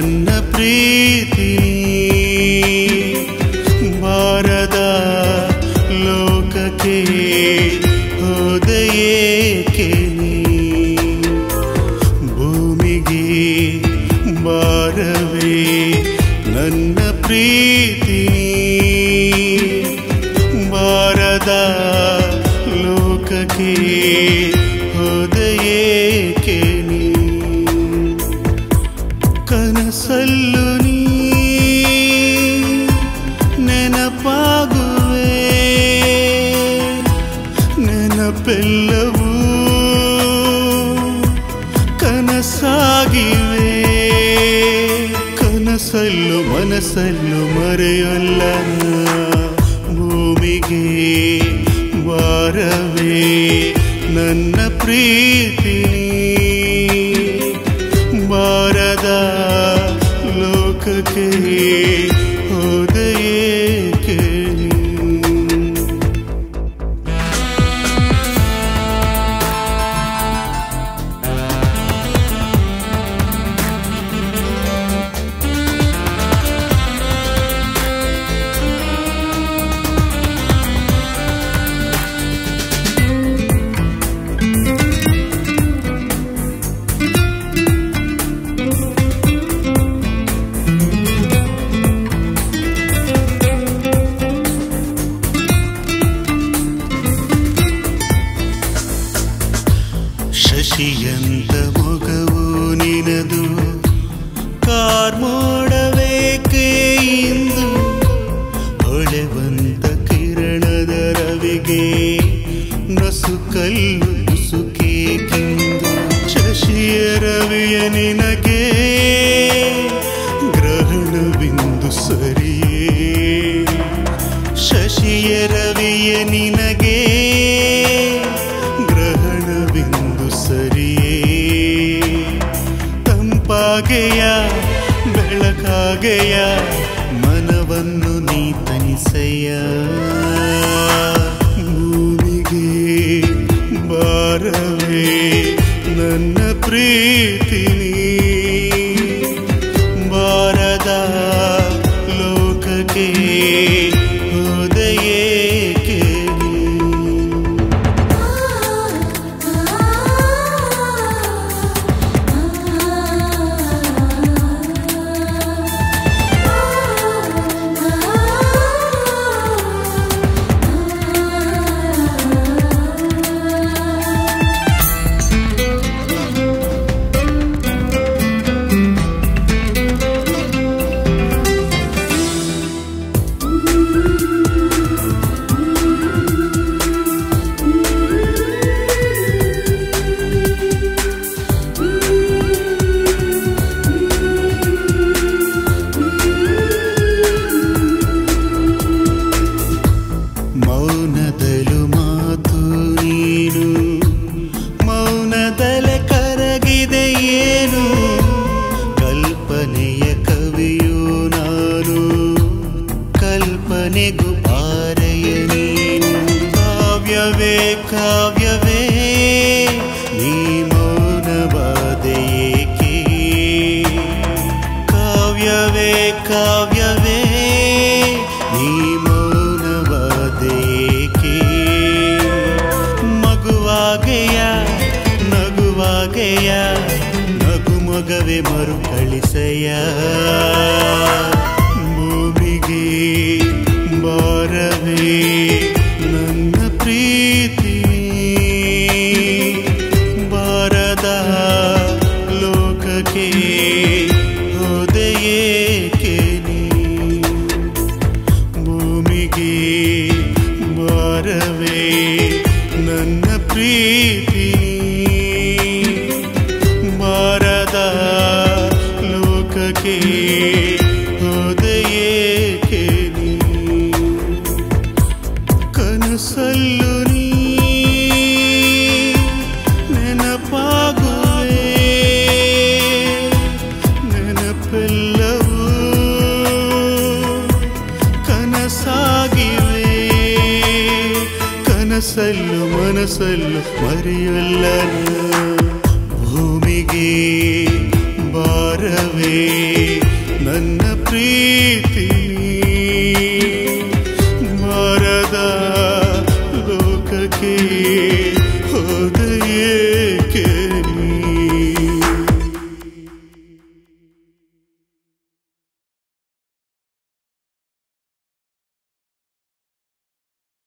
ನನ್ನ ಪ್ರೀತಿ ಬಾರದ ಲೋಕಕ್ಕೆ ಹೋದೆಯೇಕೆ ನೀ ಭೂಮಿಗೆ ಬಾರವೇ ನನ್ನ ಪ್ರೀತಿ ಬಾರದ ಲೋಕಕ್ಕೆ ಹೋದೆಯೇಕೆ ನೀ ಕನಸಲ್ಲು ನೀ ನೆನಪಾಗುವೆ ನೆನಪೆಲ್ಲವೂ ಕನಸಾಗಿವೆ ಕನಸಲ್ಲು ಮನಸ್ಸಲ್ಲು ಮರೆಯಲ್ಲ ಭೂಮಿಗೆ ಬಾರವೇ ನನ್ನ ಪ್ರೀತಿ ಬಾರದ ಲೋಕಕ್ಕೆ ಹೋದೆಯೇಕೆ ಶಶಿಯಂತ ಮೊಗವು ನಿನದು ಕಾರ್ಮೋಡವೇಕೆ ಇಂದು ಹೊಳೆವಂತ ಕಿರಣದ ರವಿಗೆ ನಸುಕಲ್ಲು ಸುಕೇಕೆಂದು ಶಶಿಯ ರವಿಯ ನಿನಗೆ ಗ್ರಹಣವಿಂದು ಸರಿಯೇ ಶಶಿಯ ರವಿಯ ನಿನಗೆ ಸರಿಯೇ ತಂಪಾಗೆಯ ಬೆಳಕಾಗೆಯ ಮನವನ್ನು ನೀ ತನಿಸೆಯ ಭೂಮಿಗೆ ಬಾರವೇ ನನ್ನ ಪ್ರೀತಿ ಬಾರದ ಲೋಕಕ್ಕೆ ಹೋದೆಯೇಕೆ ಮೌನದಲು ಮಾತು ನೀನು ಮೌನದಲೆ ಕರಗಿದೆ ಏನು ಕಲ್ಪನೆಯ ಕವಿಯು ನಾನು ಕಲ್ಪನೆಗೂ ಪಾರೆಯ ನೀನು ಕಾವ್ಯವೇ ಕಾವ್ಯವೇ ನೀ ಮೌನವಾದೆಯೇಕೆ ಕಾವ್ಯವೇ ಕಾವ್ಯವೇ ನೀ ಮಗುವಾಗೆಯ ನಗುವಾಗೆಯ ನಗುಮೊಗವೇ ಮರುಕಳಿಸೆಯ ಭೂಮಿಗೆ ಬಾರವೇ ನನ್ನ ಪ್ರೀತಿ ಬಾರದ ಲೋಕಕ್ಕೆ ಹೋದೆಯೇಕೆ ನೀ ಭೂಮಿಗೆ ಬಾರವೇ ನನ್ನ ಪ್ರೀತಿ ಬಾರದ ಲೋಕಕ್ಕೆ ಹೋದೆಯೇಕೆ ನೀ ಕನಸಲ್ಲು ನೀ ನೆನಪಾಗುವೆ ನೆನಪೆಲ್ಲವೂ ಕನಸಾಗಿವೆ ಕನಸಲ್ಲು ಮನಸ್ಸಲ್ಲು ಮರೆಯಲ್ಲ ಭೂಮಿಗೆ ಬಾರವೇ ನೀ